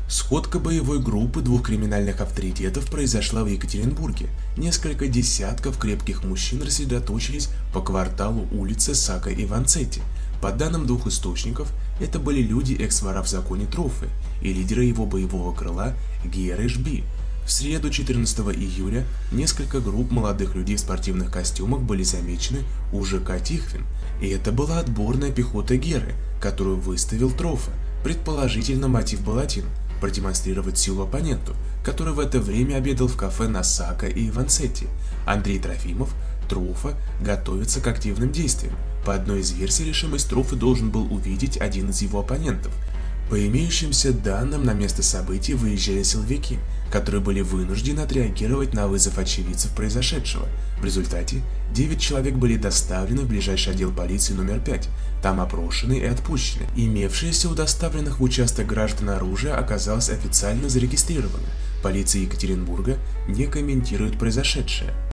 Сходка боевой группы двух криминальных авторитетов произошла в Екатеринбурге. Несколько десятков крепких мужчин рассредоточились по кварталу улицы Сака и Ванцетти. По данным двух источников, это были люди экс-вора в законе Трофы и лидера его боевого крыла Гиера Ишби. В среду 14 июля несколько групп молодых людей в спортивных костюмах были замечены у ЖК Тихвин, и это была отборная пехота Геры, которую выставил Трофа. Предположительно, мотив был один – продемонстрировать силу оппоненту, который в это время обедал в кафе на Сака и Ванцетти. Андрей Трофимов, Трофа, готовится к активным действиям. По одной из версий, решимость Трофы должен был увидеть один из его оппонентов. По имеющимся данным, на место событий выезжали силовики, которые были вынуждены отреагировать на вызов очевидцев произошедшего. В результате 9 человек были доставлены в ближайший отдел полиции номер 5, там опрошены и отпущены. Имевшееся у доставленных в участок граждан оружие оказалось официально зарегистрировано. Полиция Екатеринбурга не комментирует произошедшее.